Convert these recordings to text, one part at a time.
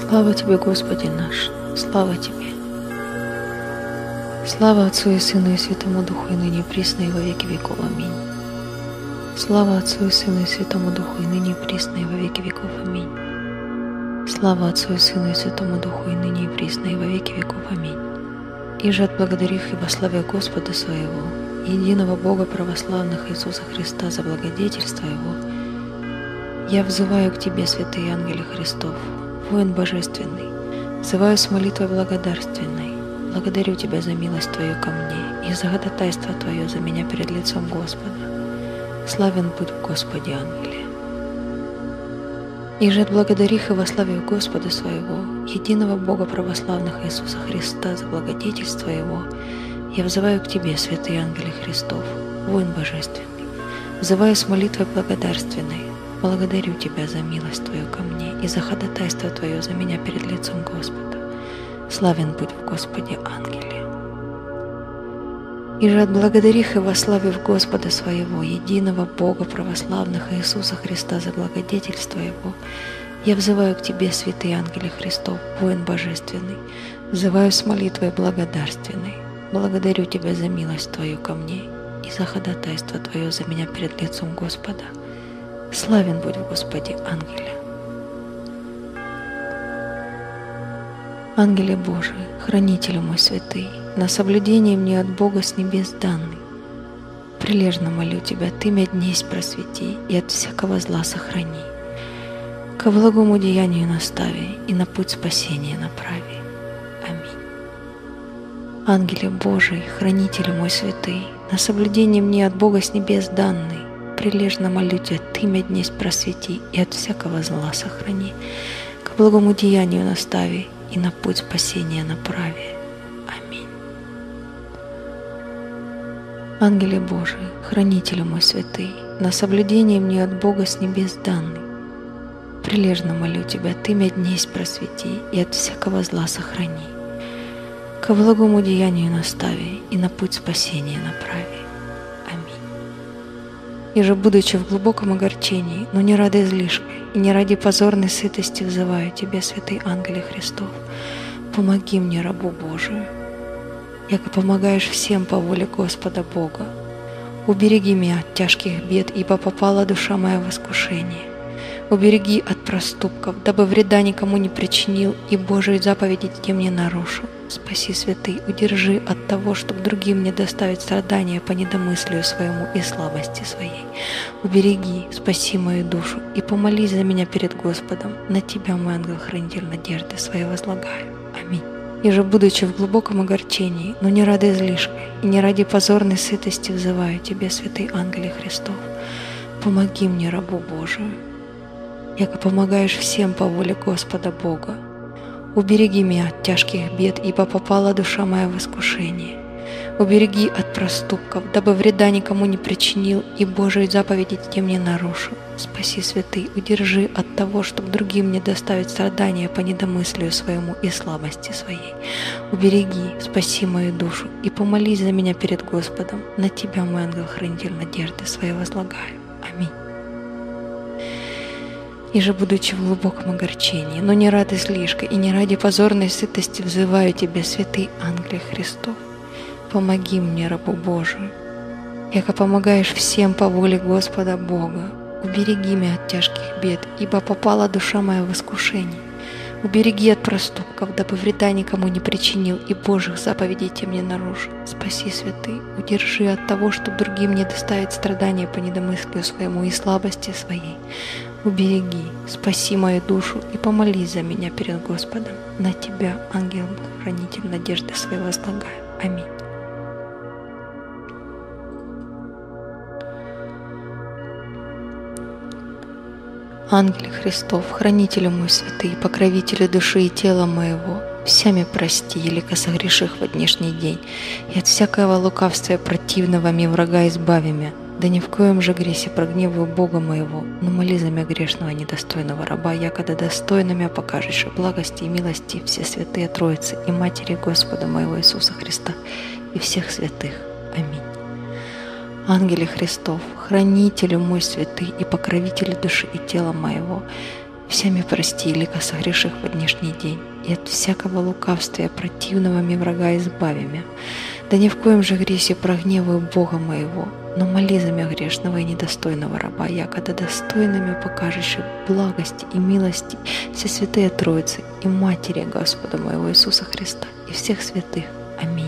Слава Тебе, Господи наш, слава Тебе. Слава Отцу и Сыну и Святому Духу, и ныне и присно, и во веки веков. Аминь. Слава Отцу и Сыну и Святому Духу, и ныне и присно, и во веки веков. Аминь. Слава Отцу и Сыну и Святому Духу, и ныне и присно, и во веки веков. Аминь. И же отблагодарив и вославя Господа своего, единого Бога православных Иисуса Христа за благодетельство Его, я взываю к Тебе, святые ангелы Христов, воин божественный, взываю с молитвой благодарственной, благодарю Тебя за милость Твою ко мне и за ходатайство Твое за меня перед лицом Господа. Славен будь в Господе, ангеле. И же отблагодарив и вославив Господа своего, единого Бога православных Иисуса Христа за благодетельство Его, я взываю к Тебе, святые ангелы Христов, воин божественный, взываю с молитвой благодарственной, благодарю Тебя за милость Твою ко мне и за ходатайство Твое за меня перед лицом Господа. Славен будь в Господе, ангеле. И же отблагодарив и вославив Господа своего, единого Бога православных Иисуса Христа за благодетельство Его, я взываю к Тебе, святые ангелы Христов, воин божественный, взываю с молитвой благодарственной, благодарю Тебя за милость Твою ко мне и за ходатайство Твое за меня перед лицом Господа. Славен будь в Господе, ангеле. Ангеле Божий, хранителю мой святый, на соблюдение мне от Бога с небес данный, прилежно молю Тебя, Ты мя днесь просвети и от всякого зла сохрани, ко благому деянию настави и на путь спасения направи. Аминь. Ангеле Божий, хранителю мой святый, на соблюдение мне от Бога с небес данный, прилежно молю Тебя, Ты мя днесь просвети и от всякого зла сохрани, к благому деянию настави и на путь спасения направи. Аминь. Ангеле Божий, хранителю мой святый, на соблюдение мне от Бога с небес данный, прилежно молю Тебя, Ты мя днесь просвети и от всякого зла сохрани, ко благому деянию настави и на путь спасения направи. И же, будучи в глубоком огорчении, но не ради излишка и не ради позорной сытости, взываю Тебе, святый ангеле Христов, помоги мне, рабу Божию, яко помогаешь всем по воле Господа Бога. Убереги меня от тяжких бед, ибо попала душа моя в искушение. Убереги от проступков, дабы вреда никому не причинил и Божьи заповеди тем не нарушил. Спаси, святый, удержи от того, чтобы другим не доставить страдания по недомыслию своему и слабости своей. Убереги, спаси мою душу и помолись за меня перед Господом. На Тебя, мой ангел-хранитель, надежды своей возлагаю. Аминь. И же, будучи в глубоком огорчении, но не ради излишка и не ради позорной сытости, взываю Тебе, святый ангеле Христов, помоги мне, рабу Божию, яко помогаешь всем по воле Господа Бога. Убереги меня от тяжких бед, ибо попала душа моя в искушение. Убереги от проступков, дабы вреда никому не причинил и Божьи заповеди тем не нарушил. Спаси, святый, удержи от того, чтобы другим не доставить страдания по недомыслию своему и слабости своей. Убереги, спаси мою душу и помолись за меня перед Господом. На Тебя, мой ангел-хранитель, надежды своей возлагаю. Аминь. И же, будучи в глубоком огорчении, но не ради излишка и не ради позорной сытости, взываю Тебе, святый ангеле Христов, помоги мне, рабу Божию, яко помогаешь всем по воле Господа Бога. Убереги меня от тяжких бед, ибо попала душа моя в искушение. Убереги от проступков, дабы вреда никому не причинил и Божьих заповедей тем не нарушил. Спаси, святый, удержи от того, чтобы другим не доставить страдания по недомыслию своему и слабости своей. Убереги, спаси мою душу и помолись за меня перед Господом. На Тебя, ангел-хранитель, надежды своей возлагаю. Аминь. Ангеле Христов, хранителю мой святый, покровителю души и тела моего, всеми прости, елико согреших во днешний день, и от всякого лукавства противного ми врага избави мя, да ни в коем же гресе прогневаю Бога моего, но моли за мя грешного недостойного раба, якода достойно мя покажешь благости и милости все святые Троицы и Матери Господа моего Иисуса Христа и всех святых. Аминь. Ангеле Христов, хранителю мой святый и покровителю души и тела моего, всеми прости, лико согреших в днешний день, и от всякого лукавствия противного мне врага избави мя. Да ни в коем же гресе прогневаю Бога моего, но моли за мя грешного и недостойного раба, якода достойными покажешь благости и милости все святые Троицы и Матери Господа моего Иисуса Христа и всех святых. Аминь.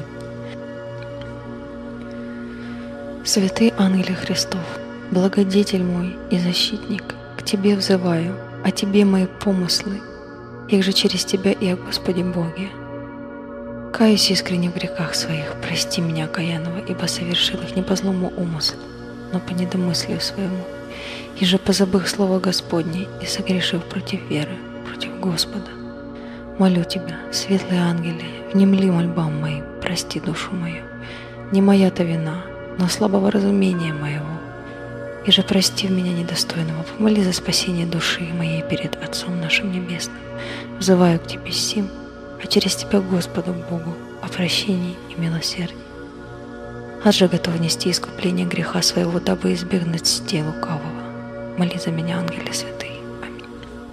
Святый ангеле Христов, благодетель мой и защитник, к Тебе взываю, о Тебе мои помыслы, их же через Тебя и о Господе Боге. Каюсь искренне в грехах своих, прости меня, окаянного, ибо совершил их не по злому умыслу, но по недомыслию своему, и же позабыв слово Господне и согрешив против веры, против Господа. Молю Тебя, светлые ангелы, внемли мольбам моим, прости душу мою. Не моя-то вина, но слабого разумения моего. И же прости меня недостойного, помоли за спасение души моей перед Отцом нашим Небесным. Взываю к Тебе сим, а через Тебя Господу Богу о прощении и милосердии. Ад же готов нести искупление греха своего, дабы избегнуть стей лукавого. Моли за меня, ангелы святые. Аминь.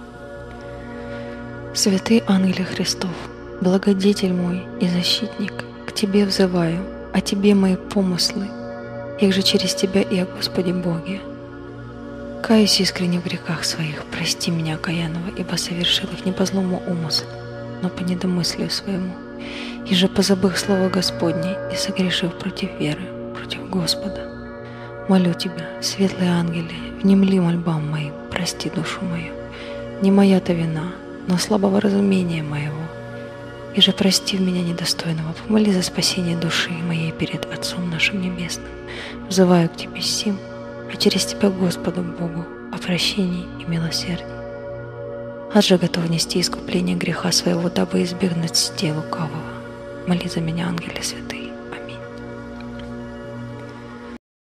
Святый ангеле Христов, благодетель мой и защитник, к Тебе взываю, о Тебе мои помыслы, их же через Тебя и о Господе Боге. Каюсь искренне в грехах своих, прости меня, окаянного, ибо совершил их не по злому умыслу, но по недомыслию своему, и же позабыв слово Господне и согрешив против веры, против Господа. Молю Тебя, светлые ангелы, внемли мольбам моим, прости душу мою. Не моя-то вина, но слабого разумения моего. И же прости меня недостойного, помоли за спасение души моей перед Отцом нашим Небесным. Взываю к Тебе сим, а через Тебя Господу Богу о прощении и милосердии. Ад же готов нести искупление греха своего, дабы избегнуть стей лукавого. Моли за меня, ангелы святые. Аминь.